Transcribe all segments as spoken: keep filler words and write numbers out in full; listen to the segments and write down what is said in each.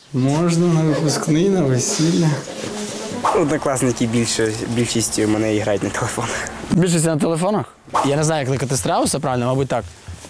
Можна на випускний, на весілля. Однокласники більше, більшість мене грають на телефонах. Більшість на телефонах? Я не знаю, як кликати страуса, правильно, мабуть, так.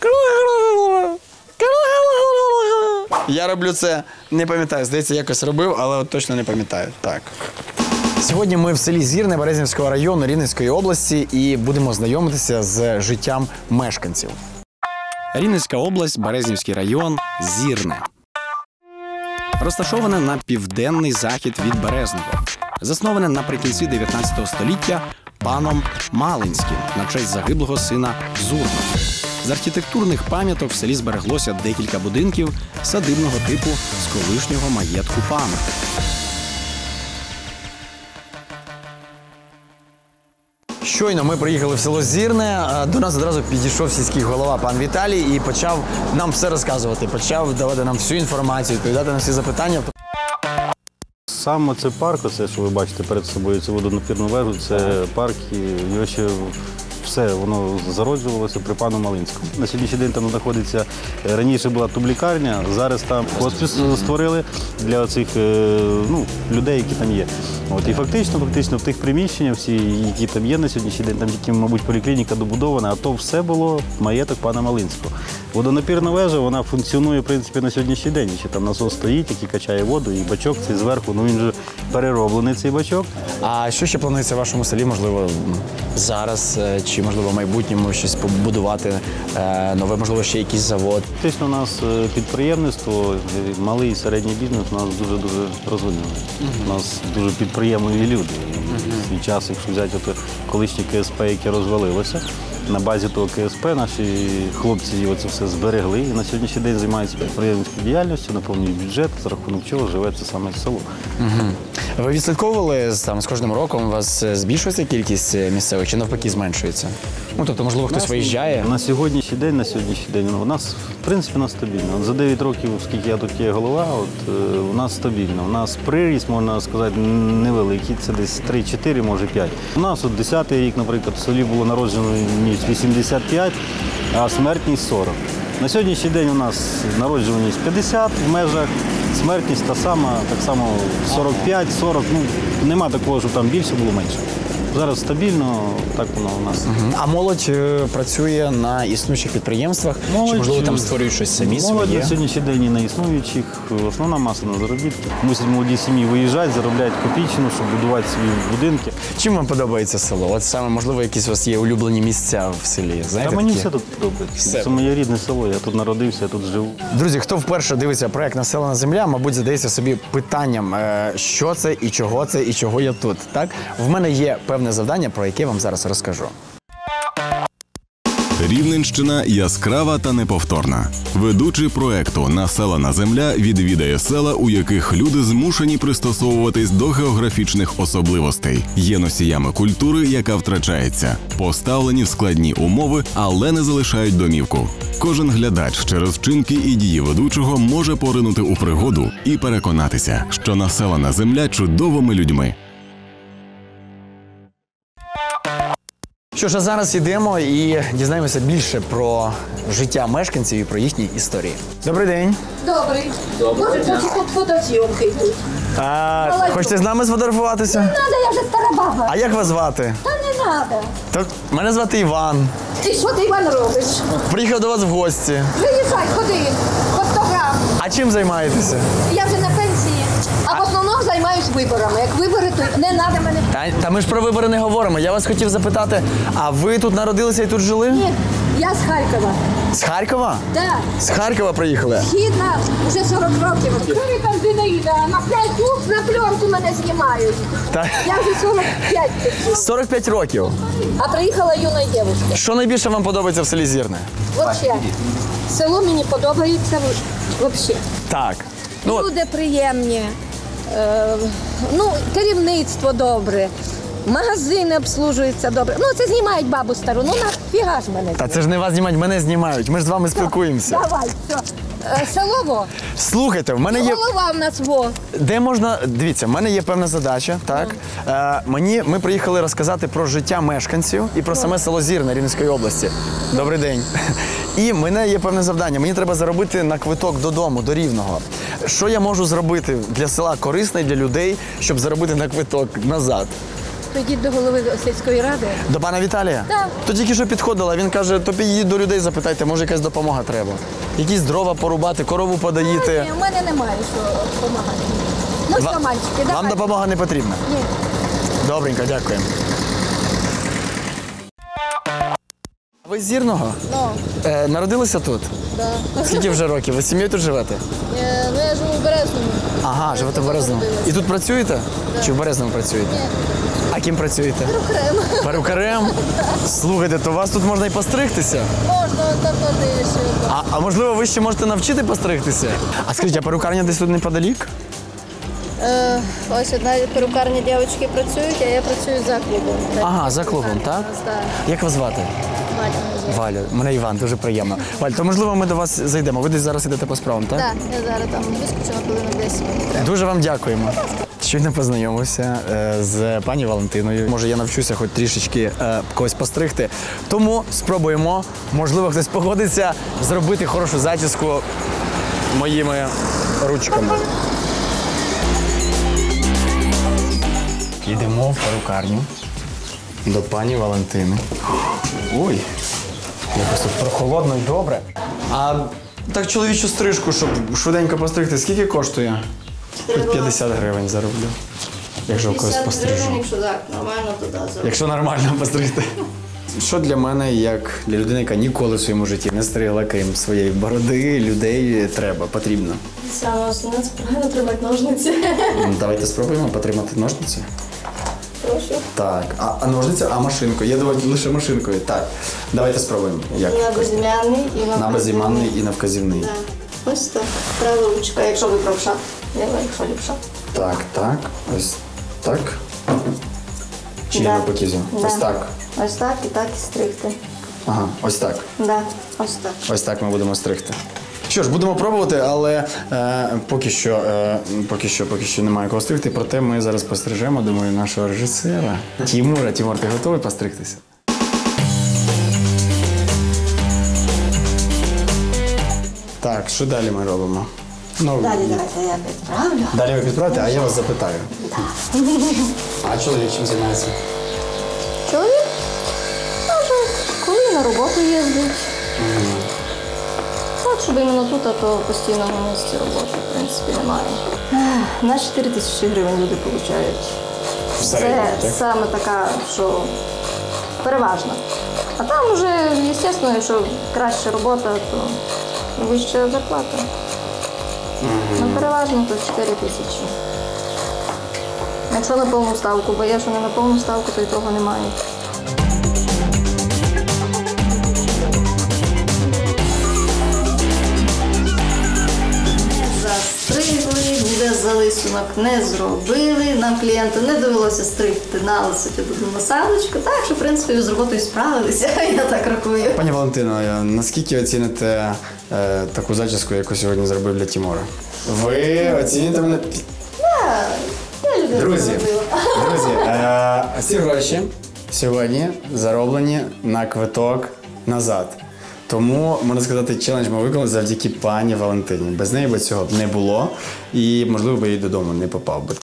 Я роблю це, не пам'ятаю, здається, якось робив, але от точно не пам'ятаю. Так. Сьогодні ми в селі Зірне Березнівського району Рівненської області і будемо знайомитися з життям мешканців. Рівненська область, Березнівський район, Зірне. Розташоване на південний захід від Березного. Засноване наприкінці дев'ятнадцятого століття паном Малинським на честь загиблого сина Зурного. З архітектурних пам'яток в селі збереглося декілька будинків садибного типу з колишнього маєтку пана. Щойно ми приїхали в село Зірне, до нас одразу підійшов сільський голова пан Віталій і почав нам все розказувати, почав давати нам всю інформацію, відповідати на всі запитання. Саме це парк, оце, що ви бачите перед собою, цю водонапірну вежу, це парк, і його ще все, воно зароджувалося при пану Малинському. На сьогоднішній день там знаходиться, раніше була тублікарня, зараз там хоспіс створили для цих ну, людей, які там є. От, і фактично, фактично в тих приміщеннях, всі, які там є на сьогоднішній день, там тільки, мабуть, поліклініка добудована, а то все було маєток пана Малинського. Водонапірна вежа, вона функціонує, в принципі, на сьогоднішній день. Ще там насос стоїть, який качає воду, і бачок цей зверху, ну він же перероблений, цей бачок. А що ще планується в вашому селі, можливо, зараз, чи, можливо, в майбутньому щось побудувати, нове, можливо, ще якийсь завод? Фактично у нас підприємництво, малий і середній бізнес у нас дуже-дуже розвинений. У нас дуже підприємливі люди. В свій час, якщо взяти от колишнє КСП, яке розвалилося, на базі того КСП наші хлопці це все зберегли і на сьогоднішній день займаються підприємницькою діяльністю, наповнюють бюджет, за рахунок чого живе це саме село. Угу. Ви відслідковували, там, з кожним роком у вас збільшується кількість місцевих чи навпаки зменшується? Ну, тобто, можливо, хтось нас, виїжджає? На сьогоднішній день, на сьогоднішній день у нас, в принципі, нас стабільно. От за дев'ять років, скільки я тут є голова, от, у нас стабільно. У нас приріст, можна сказати, невеликий, це десь три-чотири, може п'ять. У нас от десятий рік, наприклад, в селі було народжено вісімдесят п'ять, а смертність сорок. На сьогоднішній день у нас народжуваність п'ятдесят в межах, смертність та сама, так само сорок п'ять сорок, ну, нема такого, що там більше було менше. Зараз стабільно, так воно у нас. Угу. А молодь е, працює на існуючих підприємствах? Молодь, чи, можливо, там створюють щось самі своє? Молодь на сьогоднішній день і на існуючих, основна маса на заробітки. Мусять молоді сім'ї виїжджати, заробляють копійчину, щоб будувати свої будинки. Чим вам подобається село? От саме, можливо, якісь у вас є улюблені місця в селі? Знаєте, Та мені такі? все тут подобається. Все. Це моє рідне село, я тут народився, я тут живу. Друзі, хто вперше дивиться проект «Населена земля», мабуть, задається собі питанням, що це і чого це, і чого я тут. Так? В мене є певне завдання, про яке я вам зараз розкажу. Рівненщина яскрава та неповторна. Ведучий проекту «Населена земля» відвідає села, у яких люди змушені пристосовуватись до географічних особливостей. Є носіями культури, яка втрачається. Поставлені в складні умови, але не залишають домівку. Кожен глядач через вчинки і дії ведучого може поринути у пригоду і переконатися, що населена земля чудовими людьми. Що ж, а зараз йдемо і дізнаємося більше про життя мешканців і про їхні історії. Добрий день. Добрий. Може, тут фотозйомки йдуть. А, хочете з нами сфотографуватися? Не треба, я вже стара баба. А як вас звати? Та не треба. Так, мене звати Іван. І що ти, Іван, робиш? Приїхав до вас в гості. Приїжджай, ходи, по сто грам. А чим займаєтеся? Я вже на пенсії. А в основному займаюсь виборами. Як вибори, то не треба мене... Та, та ми ж про вибори не говоримо. Я вас хотів запитати, а ви тут народилися і тут жили? Ні, я з Харкова. З Харкова? Так. З Харкова приїхали? Східна, вже сорок років. Коли там Зинаїда, на п'ять ух, на пленку мене знімають. Та... Я вже сорок п'ять. сорок п'ять років. А приїхала юна дівчинка. Що найбільше вам подобається в селі Зірне? Взагалі. Село мені подобається взагалі. Так. Ну, Люди приємні, е, ну, керівництво добре, магазини обслужуються добре. Ну, це знімають бабу стару, ну нафіга ж мене. та це ж не вас знімають, мене знімають. Ми ж з вами спілкуємося. Давай, все. Е, село во. Слухайте, в мене є... Голова в нас во. Де можна... Дивіться, в мене є певна задача, так? Е, мені... Ми приїхали розказати про життя мешканців і про саме село Зірне Рівненської області. Добрий день. І в мене є певне завдання. Мені треба заробити на квиток додому, до Рівного. Що я можу зробити для села корисне, для людей, щоб заробити на квиток назад? Тоді до голови сільської ради. До пана Віталія? Так. То тільки що підходила, він каже, то підійдіть до людей, запитайте, може якась допомога треба. Якісь дрова порубати, корову подаїти. Ні, у мене немає що допомагати. Ну Ва- що, мальчики, Вам давайте. допомога не потрібна? Ні. Добренько, дякую. Ви з Зірного? Ну, Е, народилися тут? да. Скільки вже років? Ви з сім'єю тут живете? Е, Ну, я живу в Березному. Ага, живете в Березному. І тут працюєте? Чи в Березному працюєте? Ні. А ким працюєте? Перукарем. Перукарем? Слухайте, то у вас тут можна і постригтися. Можна, так теж є ще. А, а можливо, ви ще можете навчити постригтися? А скажіть, а перукарня десь тут неподалік? Е, ось одна перукарня дівчатки працюють, а я працюю за клубом. Ага, за клубом, так? Так. Як вас звати? Валя, мене Іван, дуже приємно. Валь, то можливо ми до вас зайдемо. Ви десь зараз йдете по справам, так? Так, я зараз там вискочу на хвилину десять. мені треба. Дуже вам дякуємо. Щойно познайомився е, з пані Валентиною. Може, я навчуся хоч трішечки е, когось постригти. Тому спробуємо, можливо, хтось погодиться зробити хорошу зачіску моїми ручками. Йдемо в перукарню до пані Валентини. Ой, якось тут прохолодно і добре. А так чоловічу стрижку, щоб швиденько постригти, скільки коштує? Хоч п'ятдесят гривень зароблю. Якщо когось пострижу. Якщо так, нормально, то да, зроблю. Якщо нормально постригти. Що для мене, як для людини, яка ніколи в своєму житті не стригла, крім своєї бороди, людей треба, потрібно. Саме основне, це правильно тримати ножниці. Ну, давайте спробуємо потримати ножниці. Прошу. Так, а, а ножниця, а машинкою. Я думаю, лише машинкою. Так, давайте спробуємо. Як? На безім'яний і на На безіманний і на вказівний. Так. Ось так. Права ручка, якщо ви правша. Ліва, якщо ліпша. Так, так, ось так. Чи Да. я по кізу? Да. Ось так. Ось так і так і стригти. Ага, ось так. Да, ось так. Ось так ми будемо стригти. Що ж, будемо пробувати, але е, поки що, е, поки що, поки що немає кого стригти. Проте ми зараз пострижемо, думаю, нашого режисера. Тімура. Тімур, ти готовий постригтися? Так, що далі ми робимо? Ну, Далі давайте я підправлю. Далі ви підправите, а я вас запитаю. А чоловік чим займається? Чоловік може, коли на роботу їздить. От, щоб іменно тут, а то постійного місця роботи, в принципі, немає. Ех, На чотири тисячі гривень люди отримують. В середньому, Це так? саме така, що переважна. А там вже, звісно, якщо краща робота, то вища зарплата. Ну, переважно то чотири тисячі. Якщо на повну ставку, бо я що не на повну ставку, то й того немає. Застригли, ніде залисунок не зробили. Нам клієнту не довелося стригти на лисити до насадочку. Так що, в принципі, з роботою справилися, я так рахую. Пані Валентино, а наскільки оціните е, таку зачіску, яку сьогодні зробив для Тімура? Ви оціните мене. Я людина Друзі, зробила. друзі, е, ці гроші сьогодні зароблені на квиток назад. Тому, можна сказати, челендж ми виконали завдяки пані Валентині. Без неї би цього б не було і, можливо, би їй додому не попав би.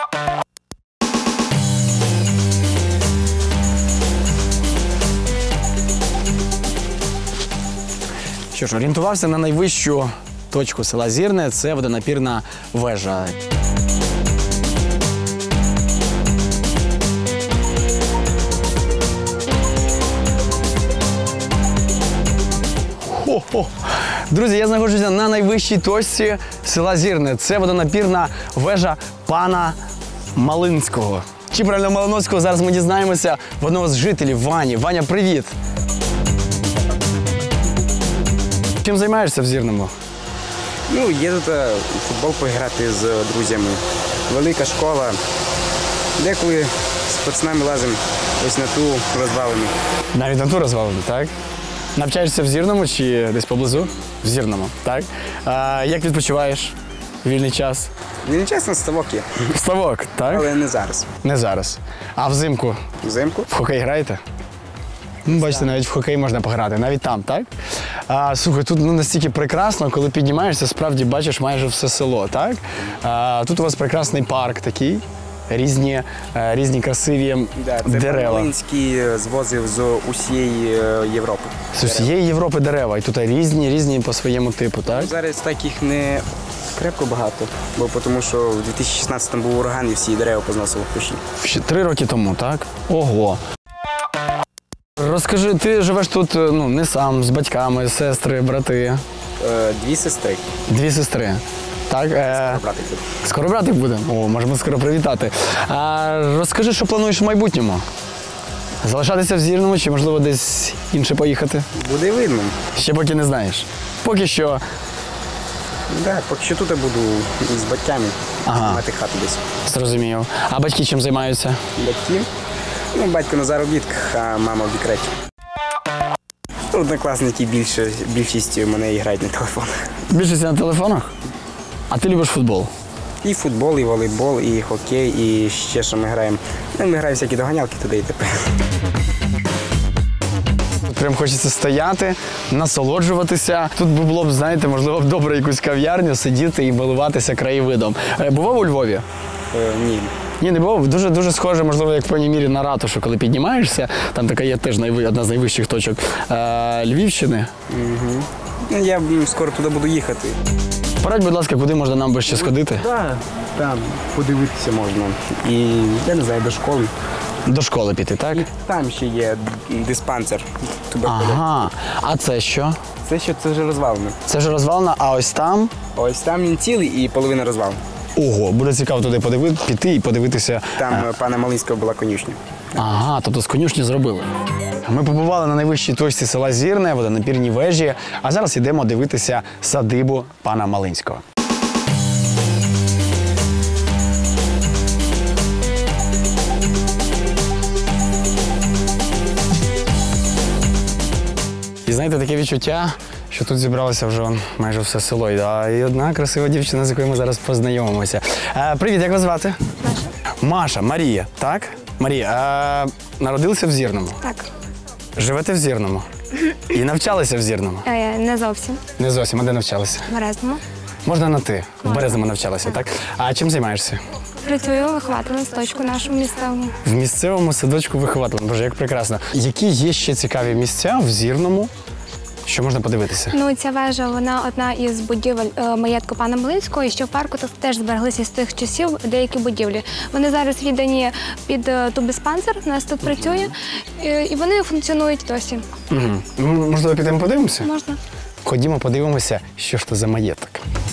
Що ж, орієнтувався на найвищу точку села Зірне – це водонапірна вежа. Хо-хо. Друзі, я знаходжуся на найвищій точці села Зірне. Це водонапірна вежа пана Малинського. Чи правильно Малиновського, зараз ми дізнаємося в одного з жителів Вані. Ваня, привіт! Чим займаєшся в Зірному? Ну, є тут е, у футбол пограти з друзями. Велика школа. Деколи з пацанами лазимо ось на ту розвалину. Навіть на ту розвалину, так? Навчаєшся в Зірному чи десь поблизу? В Зірному, так? А, як відпочиваєш? Вільний час? Він чесно, ставок є, Ставок, так? але не зараз. Не зараз. А взимку Взимку. в хокей граєте? Ну, бачите, навіть в хокей можна пограти, навіть там, так? А, слухай, тут ну, настільки прекрасно, коли піднімаєшся, справді бачиш майже все село, так? А, тут у вас прекрасний парк такий, різні, е, різні красиві Да, це дерева. Малинський звозив з усієї е, Європи. З усієї Європи дерева, і тут різні, різні по своєму типу, так? Зараз таких не крепко багато, бо тому що в дві тисячі шістнадцятому був ураган і всі дерева позносили в кущі. Ще три роки тому, так? Ого. Розкажи, ти живеш тут ну, не сам, з батьками, сестри, брати. Е, Дві сестри. Дві сестри. Так? Е... Братик. Скоро братик буде? О, можемо скоро привітати. А розкажи, що плануєш в майбутньому? Залишатися в Зірному чи, можливо, десь інше поїхати? Буде видно. Ще поки не знаєш. Поки що. Да, поки що тут я буду з батьками Ага. мати хату десь. Зрозумів. А батьки чим займаються? Батьки. Ну, батько на заробітках, а мама в декреті. Однокласники більше, більшість у мене грають на телефонах. Більшість на телефонах? А ти любиш футбол? І футбол, і волейбол, і хокей, і ще що ми граємо. Ну, ми граємо всякі доганялки туди і тепер. Прям хочеться стояти, насолоджуватися. Тут би було б, знаєте, можливо, б добре якусь кав'ярню, сидіти і милуватися краєвидом. Е, Бував у Львові? Е, ні. Ні, не бував. Дуже, дуже схоже, можливо, як в певній мірі на ратушу, коли піднімаєшся. Там така є теж найви- одна з найвищих точок е, Львівщини. Ну, я м, скоро туди буду їхати. Порадь, будь ласка, куди можна нам би ще сходити? Так, там подивитися можна. І я не знаю, до школи. До школи піти, так? Там ще є диспансер туберкульозу. Ага. А це що? Це що, це вже розвалено. Це вже розвалено, а ось там. Ось там він цілий і половина розвалена. Ого, буде цікаво туди подиви... піти і подивитися. Там е, е, пана Малинського була конюшня. Ага, тобто з конюшні зробили. Ми побували на найвищій точці села Зірне, водонапірній вежі, а зараз йдемо дивитися садибу пана Малинського. І знаєте, таке відчуття, що тут зібралося вже майже все село. А і одна красива дівчина, з якою ми зараз познайомимося. Е, привіт, як вас звати? Маша. Маша, Марія, так? Марія, е, народилися в Зірному? Так, Живете в Зірному? І навчалися в Зірному? е, не зовсім. Не зовсім, а де навчалися? В Березному. Можна на ти? В Березному навчалися, так? А чим займаєшся? Працюю вихователем садочку нашому місцевому. В місцевому садочку вихователем. Боже, як прекрасно. Які є ще цікаві місця в Зірному, що можна подивитися? Ну, ця вежа, вона одна із будівель е, маєтку пана Малинського, і що в парку так теж збереглися з тих часів деякі будівлі. Вони зараз віддані під е, тубдиспансер, у нас тут працює, е, і вони функціонують досі. Угу. Можливо, підемо подивимося? Можна? Ходімо, подивимося, що ж це за маєток.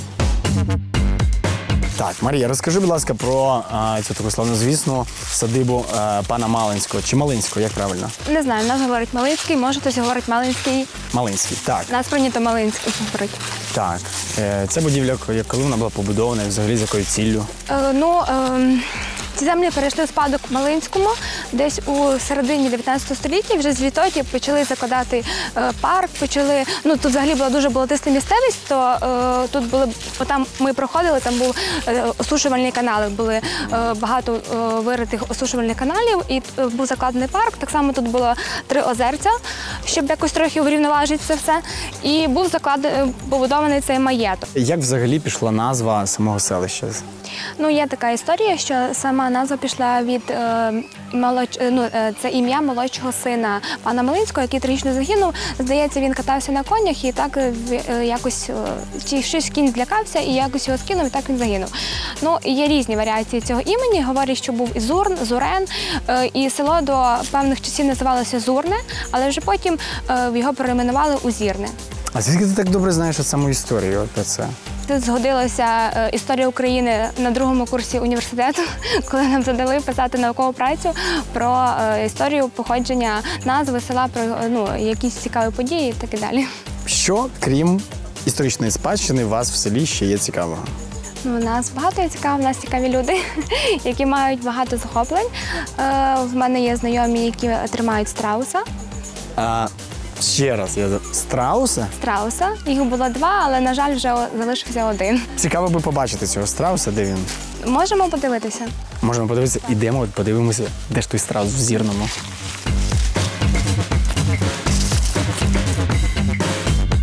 Так, Марія, розкажи, будь ласка, про а, цю таку славнозвісну садибу а, пана Малинського. Чи Малинського, як правильно? Не знаю, нас говорить Малинський, може хтось говорить Малинський. Малинський, так. Нас прийнято Малинський говорить. Так. Е, Це будівля, як коли вона була побудована, і взагалі з якою ціллю? Е, ну, е, ці землі перейшли в спадок Малинському десь у середині дев'ятнадцятого століття. Вже звідтоді почали закладати е, парк, почали, ну тут взагалі була дуже болотиста місцевість, то е, тут були, там ми проходили, там був е, осушувальний канал, були е, багато е, виритих осушувальних каналів, і е, був закладений парк. Так само тут було три озерця, щоб якось трохи врівноважити це все. І був закладений, побудований цей маєток. Як взагалі пішла назва самого селища? Ну, є така історія, що сама назва пішла від е, молодь... ну, е, це ім'я молодшого сина пана Малинського, який трагічно загинув. Здається, він катався на конях і так е, е, якось е, чи щось кінь злякався і якось його скинув, і так він загинув. Ну, є різні варіації цього імені. Говорять, що був і Зурн, Зурен, е, і село до певних часів називалося Зурне, але вже потім е, його перейменували у Зірне. А звідки ти так добре знаєш саму історію про це? Тут згодилася е, історія України на другому курсі університету, коли нам задали писати наукову працю про е, історію походження назви села, про ну, якісь цікаві події і так і далі. Що, крім історичної спадщини, у вас в селі ще є цікавого? Ну, у нас багато є цікаво, у нас цікаві люди, які мають багато захоплень. Е, в мене є знайомі, які тримають страуса. А, ще раз, я за- страуса? Страуса. Їх було два, але, на жаль, вже о- залишився один. Цікаво би побачити цього страуса, де він. Можемо подивитися? Можемо подивитися, ідемо, от подивимося, де ж той страус в Зірному.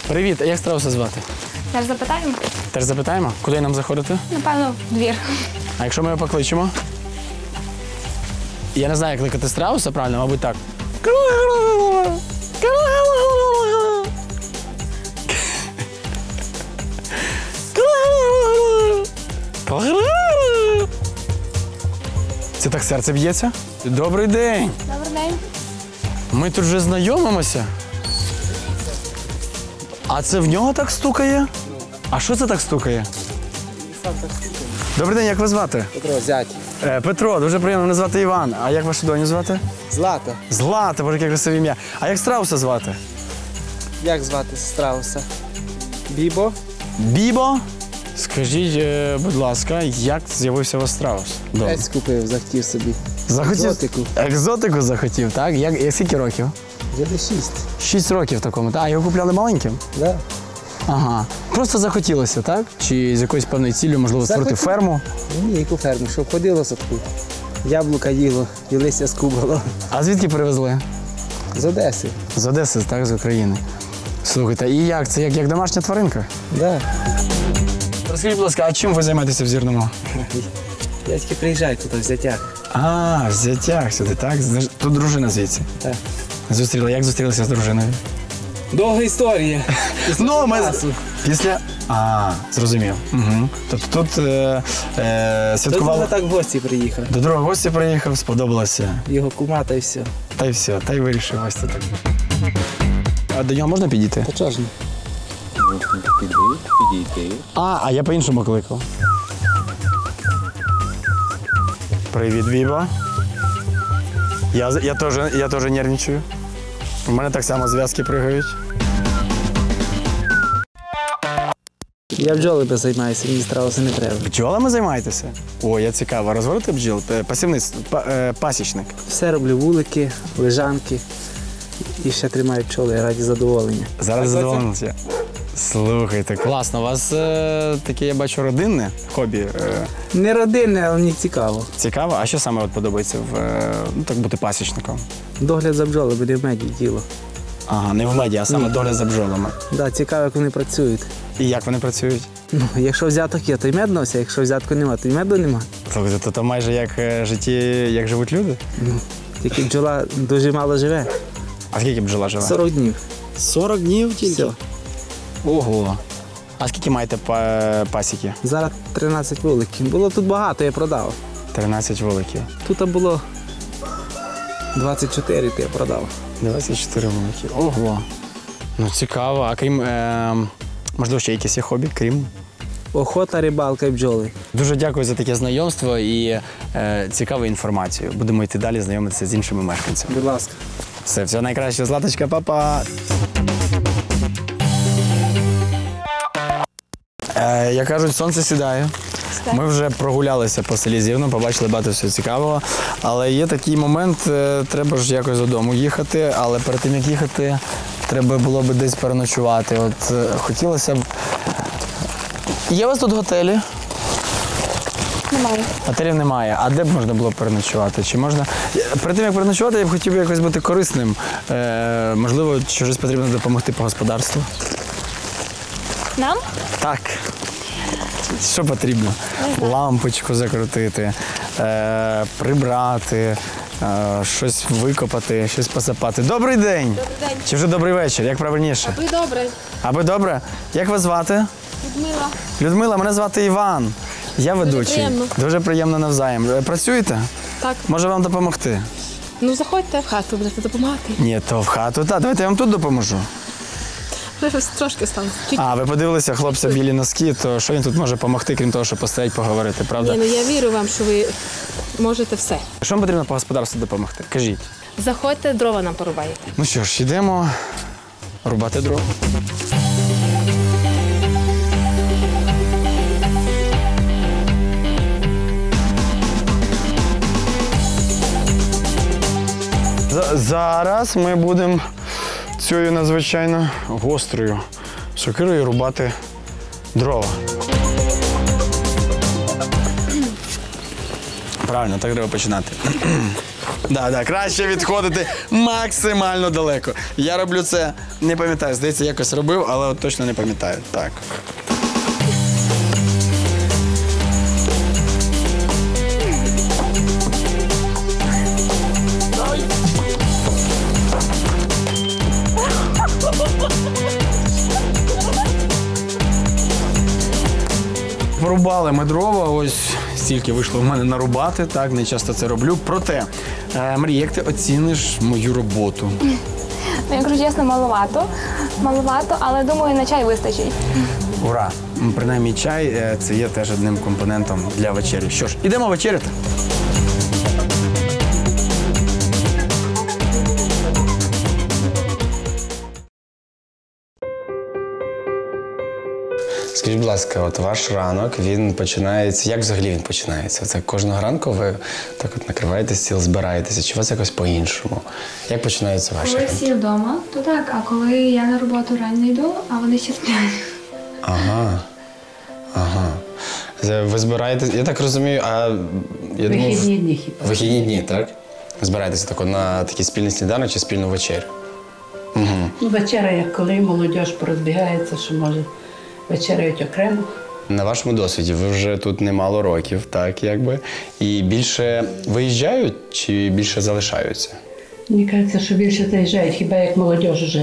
Привіт, а як страуса звати? Зараз запитаємо? Теж запитаємо, куди нам заходити? Напевно, в двір. А якщо ми його покличемо? Я не знаю, як кликати страуса, правильно, мабуть, так. Це так серце б'ється? Добрий день! Добрий день. Ми тут вже знайомимося. А це в нього так стукає? А що це так стукає? Добрий день, як вас звати? Петро, зять. Е, Петро, дуже приємно, мене звати Іван. А як вашу доню звати? Злата. Злата, боже, яке красиве ім'я. А як страуса звати? Як звати страуса? Бібо? Бібо? Скажіть, е, будь ласка, як з'явився у вас страус? Дома? Десь купив, захотів собі. Захотів? екзотику. Екзотику захотів, так? Як, як скільки років? Вже до шість. Шість років такому. А його купляли маленьким? Да. Ага. Просто захотілося, так? Чи з якоюсь певною ціллю, можливо, створити Захотів. ферму? Ні, яку ферму, щоб ходило садку. Яблука їло, і листя скубало. А звідки привезли? З Одеси. З Одеси, так, з України. Слухайте, і як? Це як, як домашня тваринка? Да. Розкажіть, будь ласка, а чим ви займаєтеся в Зірному? Я тільки приїжджаю тут в Зятях. А, в Зятях сюди, так? З- Тут дружина звідси. Так. Зустріла. Як зустрілися з дружиною? Довга історія. Ну, ми після. А, зрозумів. Угу. Тобто тут е, е, Тут святкували. вона так в гості приїхав. До другого гостя приїхав, сподобалося. Його кума та й все. Та й все, та й вирішив ось це так. А до нього можна підійти? Та чого ж ні? А, а я по-іншому кликав. Привіт, Віба. Я, я теж я теж нервничаю. У мене так само зв'язки пригають. Я бджолами займаюся, мені страуси не треба. Бджолами займаєтеся? О, я цікаво. Розводите бджіл? Е, Пасівництво, па, е, пасічник. Все роблю вулики, лежанки і ще тримаю пчоли раді задоволення. Зараз задоволеніся. Слухайте, класно. У вас е, таке, я бачу, родинне хобі. Е, Не родинне, але мені цікаво. цікаво. А що саме от подобається в е, ну, так бути пасічником? Догляд за бджолами, не в меді діло. Ага, не в меді, а саме догляд за бджолами. Да, цікаво, як вони працюють. І як вони працюють? Ну, якщо взяток є, то й мед нося, якщо взятку нема, то й меду нема. Слухайте, то, то майже як е, житті, як живуть люди? Ну, тільки бджола дуже мало живе. А скільки бджола живе? сорок днів. сорок днів тільки? Все. Ого. А скільки маєте па- пасіки? Зараз тринадцять вуликів. Було тут багато, я продав. тринадцять вуликів. Тут було двадцять чотири, то я продав. двадцять чотири вулики. Ого. Ну цікаво. А крім, е, можливо, ще якісь є хобі, крім? Охота, рибалка і бджоли. Дуже дякую за таке знайомство і е, цікаву інформацію. Будемо йти далі знайомитися з іншими мешканцями. Будь ласка. Все, всього найкраще, Златочка, па-па! Е, як кажуть, сонце сідає. Ми вже прогулялися по селі Зірно, побачили багато всього цікавого. Але є такий момент, е, треба ж якось додому їхати, але перед тим, як їхати, треба було б десь переночувати. От е, хотілося б. Є у вас тут готелі? Немає. Готелів немає. А де б можна було переночувати? Чи можна. Перед тим, як переночувати, я б хотів якось бути корисним. Е, можливо, щось потрібно допомогти по господарству. Нам? Так. Що потрібно? Лампочку закрутити, е, прибрати, е, щось викопати, щось посапати. Добрий день! Добрий день. Чи вже добрий вечір, як правильніше? Ви добре. Аби добре? Як вас звати? Людмила. Людмила, мене звати Іван. Я ведучий. приємно. Дуже приємно навзаєм. Е, Працюєте? Так. Може вам допомогти? Ну заходьте в хату, будете допомагати. Ні, то в хату. Так, давайте я вам тут допоможу. Вже трошки стане. Чуть. А, ви подивилися хлопця білі носки, то що він тут може допомогти, крім того, що постоять, поговорити, правда? Ні, ну я вірю вам, що ви можете все. Що вам потрібно по господарству допомогти? Кажіть. Заходьте, дрова нам порубаєте. Ну що ж, йдемо рубати дрова. За- Зараз ми будемо цією надзвичайно гострою сокирою рубати дрова. Правильно, так треба починати. Да, да, краще відходити максимально далеко. Я роблю це, не пам'ятаю, здається, якось робив, але от точно не пам'ятаю. Так. Порубали ми дрова, ось стільки вийшло в мене нарубати, так, не часто це роблю. Проте, е, Марія, як ти оціниш мою роботу? Ну, якщо чесно, маловато. Маловато, але думаю, на чай вистачить. Ура! М, Принаймні чай е, це є теж одним компонентом для вечері. Що ж, ідемо вечеряти. Скажіть, будь ласка, от ваш ранок, він починається, як взагалі він починається? Це кожного ранку ви так от накриваєте стіл, збираєтеся, чи у вас якось по-іншому? Як починаються ваші Коли ранки? всі вдома, то так, а коли я на роботу рано йду, а вони ще сплять. Ага, ага. Це ви збираєтесь, я так розумію, а я думав... Вихідні дні хіба. Вихідні дні, так? Збираєтеся тако на такий спільний сніданок чи спільну вечерю? Угу. Ну, вечеря, як коли молодь порозбігається, що може вечеряють окремо. На вашому досвіді ви вже тут немало років, так, якби. І більше виїжджають чи більше залишаються? Мені кажеться, що більше заїжджають, хіба як молодь вже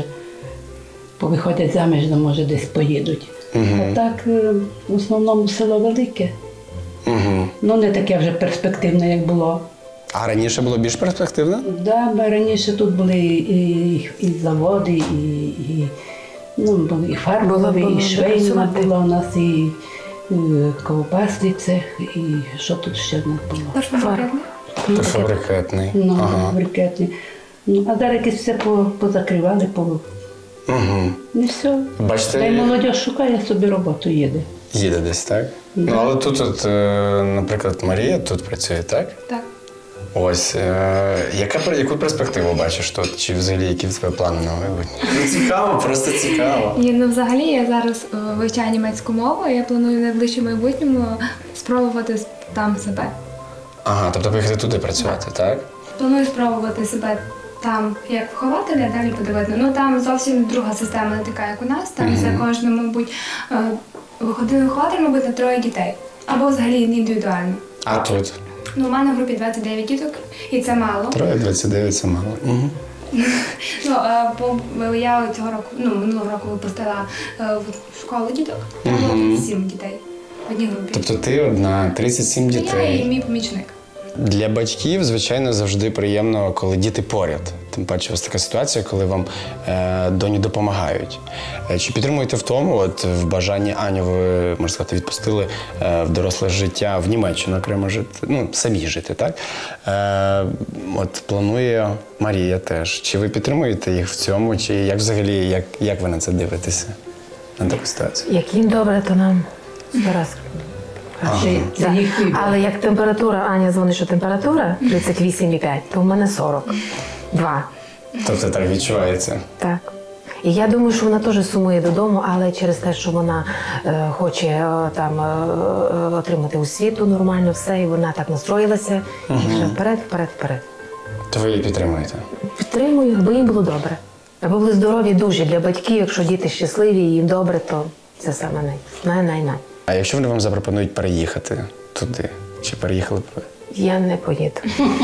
повиходять заміж, то може десь поїдуть. Угу. А так, е, в основному село велике. Угу. Ну, не таке вже перспективне, як було. А раніше було більш перспективно? Да, бо раніше тут були і, і заводи, і, і, ну, були і фарбові, і швейна була у нас, і, і ковбасний цех, і що тут ще в нас було? Та фабрикетний. Ну, Ага. фабрикетний. Ну, а зараз якось все по- позакривали, по... Угу. і все. Бачите, Та й молодь шукає собі роботу, їде. їде десь, так? Ну, але тут, от, е, наприклад, Марія тут працює, так? Так. Ось, е, яка, пер- яку перспективу бачиш тут? Чи взагалі які в тебе плани на майбутнє? Ну, цікаво, просто цікаво. І, ну, взагалі, я зараз е, вивчаю німецьку мову, і я планую в найближчому майбутньому спробувати там себе. Ага, тобто поїхати туди працювати, так? Планую спробувати себе там як вихователя, далі подивитися. Ну там зовсім друга система, не така, як у нас. Там за кожним, мабуть, е, виходив вихователь, мабуть, на троє дітей. Або взагалі індивідуально. А тут? Ну, у мене в групі двадцять дев'ять діток, і це мало. Троє, двадцять дев'ять, це мало. Угу. Ну, е, бо я цього року, ну, минулого року випустила е, в школу діток. Там було тридцять сім дітей в одній групі. Тобто ти одна, тридцять сім Я і дітей. мій помічник. Для батьків, звичайно, завжди приємно, коли діти поряд. Тим паче, ось така ситуація, коли вам е, доні допомагають. Е, чи підтримуєте в тому, от в бажанні Аню, ви, можна сказати, відпустили е, в доросле життя в Німеччину окремо жити, ну, самі жити, так? Е, от планує Марія теж. Чи ви підтримуєте їх в цьому, чи як взагалі, як, як ви на це дивитеся, на таку ситуацію? Як їм добре, то нам зараз. Це, це їх вибір. Але як температура, Аня дзвонить, що температура тридцять вісім і п'ять, то в мене сорок два. Тобто так відчувається? Так. І я думаю, що вона теж сумує додому, але через те, що вона е, хоче е, там е, е, отримати освіту нормально, все, і вона так настроїлася, і вже вперед, вперед, вперед. То ви її підтримуєте? Підтримую, аби їм було добре. Аби були здорові дуже для батьків, якщо діти щасливі і їм добре, то це саме най, най, най, най. А якщо вони вам запропонують переїхати туди, чи переїхали б ви? Я не поїду.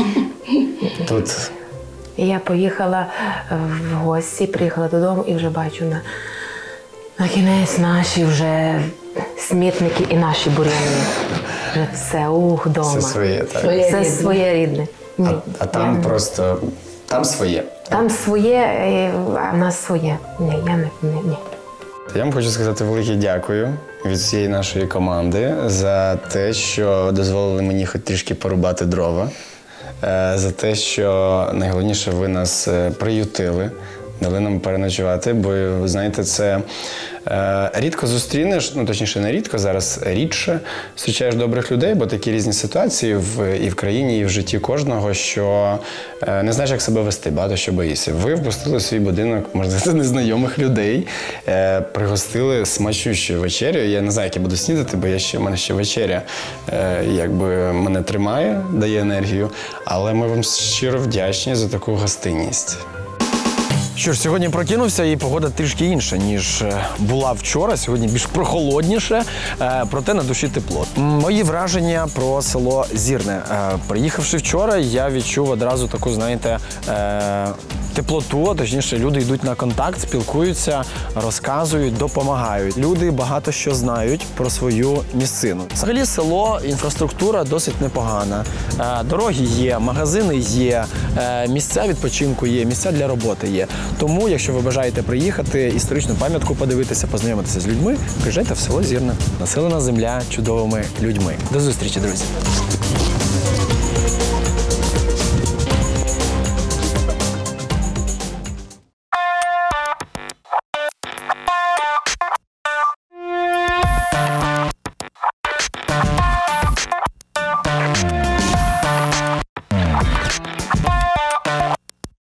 Тут Я поїхала в гості, приїхала додому і вже бачу на, на кінець наші вже смітники і наші буряни. Вже все, ух, вдома. все своє, так? Своє. Все рідне. своє рідне. Ні, А, а там я- просто, там своє. Там своє, е, а в нас своє. Ні, я не, не ні. Я вам хочу сказати велике дякую від всієї нашої команди за те, що дозволили мені хоч трішки порубати дрова, е, за те, що найголовніше ви нас е, приютили дали нам переночувати, бо, ви знаєте, це е, рідко зустрінеш, ну точніше не рідко, зараз рідше зустрічаєш добрих людей, бо такі різні ситуації в, і в країні, і в житті кожного, що е, не знаєш, як себе вести, багато що боїшся. Ви впустили в свій будинок, можна сказати, незнайомих людей, е, пригостили смачущою вечерю. Я не знаю, як я буду снідати, бо я ще, в мене ще вечеря е, якби мене тримає, дає енергію, але ми вам щиро вдячні за таку гостинність. Що ж, сьогодні прокинувся і погода трішки інша, ніж була вчора. Сьогодні більш прохолодніше, проте на душі тепло. Мої враження про село Зірне. Приїхавши вчора, я відчув одразу таку, знаєте, теплоту, точніше, люди йдуть на контакт, спілкуються, розказують, допомагають. Люди багато що знають про свою місцину. Взагалі село, інфраструктура досить непогана. Дороги є, магазини є, місця відпочинку є, місця для роботи є. Тому, якщо ви бажаєте приїхати, історичну пам'ятку подивитися, познайомитися з людьми, приїжджайте в село Зірне. Населена земля чудовими людьми. До зустрічі, друзі!